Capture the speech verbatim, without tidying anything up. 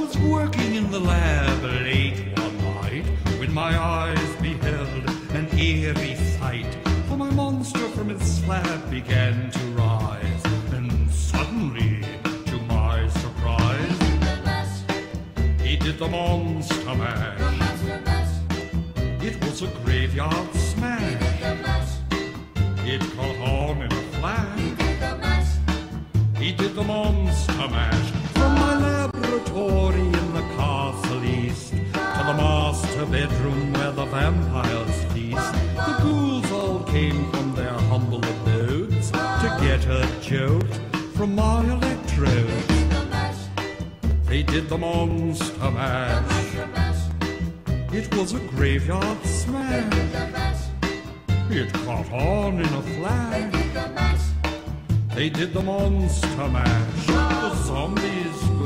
was working in the lab late one night when my eyes beheld an eerie sight. For my monster from its slab began to rise, and suddenly, to my surprise, he did the monster mash. It was a graveyard smash. It caught on in a flash. He did the monster mash. From my laboratory in the castle east to the master bedroom where the vampires feast, the ghouls all came from their humble abodes to get a jolt from my electrodes. They did the monster mash. It was a graveyard smash. It caught on in a flash. They did the monster mash. The zombies